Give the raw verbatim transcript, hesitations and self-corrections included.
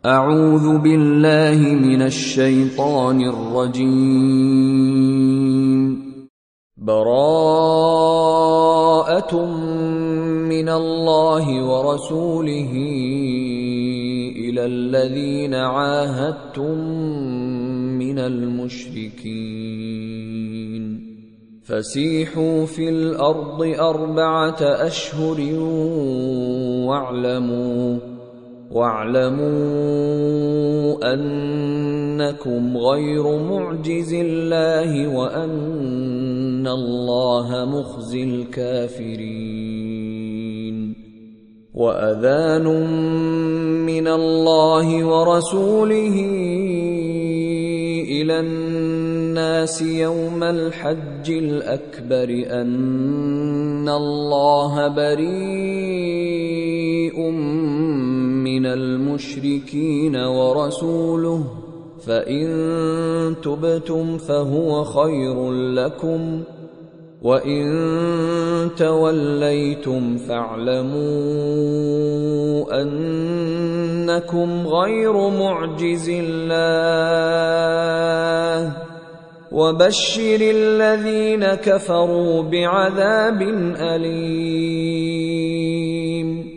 أعوذ بالله من الشيطان الرجيم. براءة من الله ورسوله إلى الذين عاهدتم من المشركين فسيحوا في الأرض أربعة أشهر واعلموا واعلموا أنكم غير معجز الله وأن الله مخزي الكافرين. وأذان من الله ورسوله إلى الناس يوم الحج الأكبر أن الله بريء من المشركين ورسوله فإن تبتم فهو خير لكم وإن توليتم فاعلموا أنكم غير معجز الله وبشر الذين كفروا بعذاب أليم.